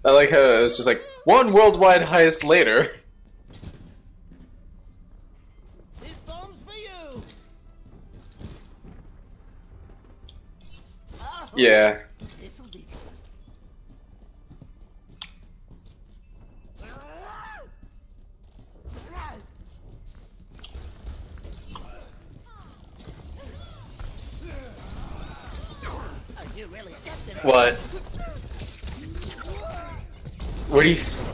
I like how it was just like, one worldwide highest later. This bomb's for you. Oh, Yeah. this'll be Oh, you really stepped in it. What? What do you...